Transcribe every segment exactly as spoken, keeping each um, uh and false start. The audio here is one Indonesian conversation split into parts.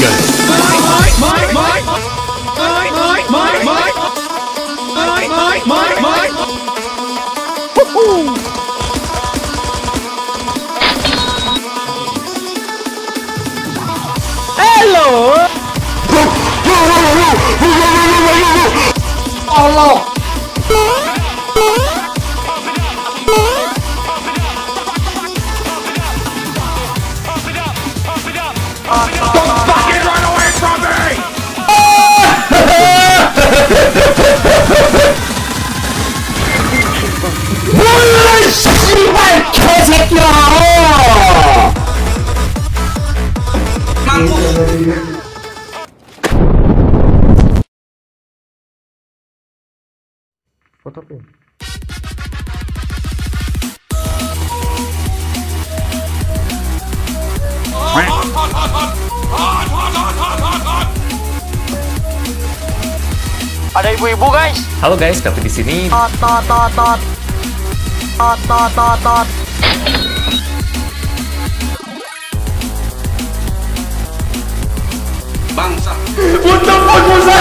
Hello. Allah. Don't fucking run away from me! Boleh 씨발 개새끼야! Mampu. Foto apa? Ada ibu-ibu guys. Halo guys, David di sini. Tot tot tot tot. Tot tot tot tot. Bangsa. Untuk Musa.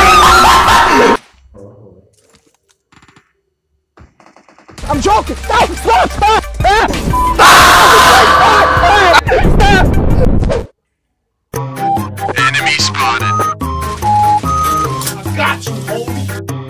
I'm joking. Stop! Stop! Stop! Stop! Enemy spotted. Got you, homie.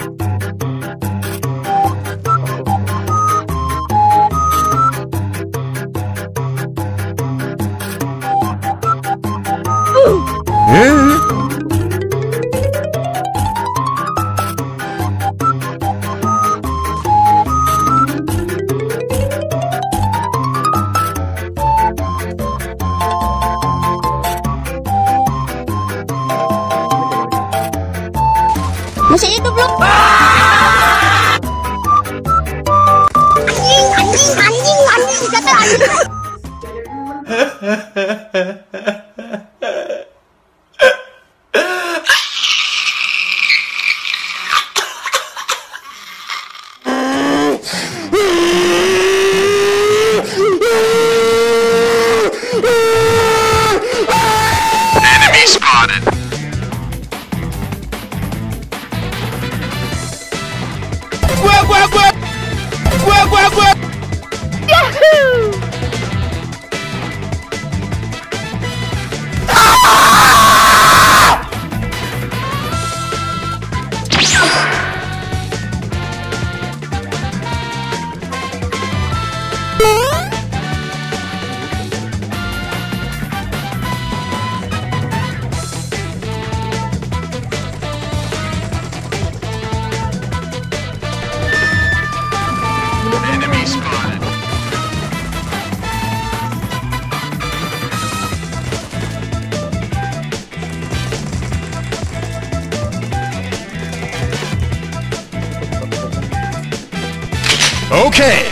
Masih hidup belum? Anjing, anjing, anjing, anjing, kata anjing. Enemy spotted. Gue, gue, gue. Gue, gue, gue. Yahoo! Enemy spotted. Okay.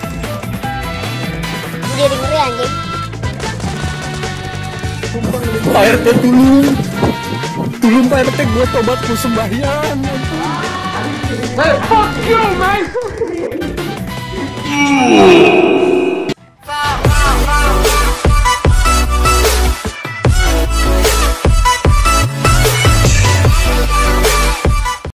Jadi ngeri anjing. Pak R T tulung. Tulung Pak R T, gue tobat ku sembahyang. Hey, fuck you, man.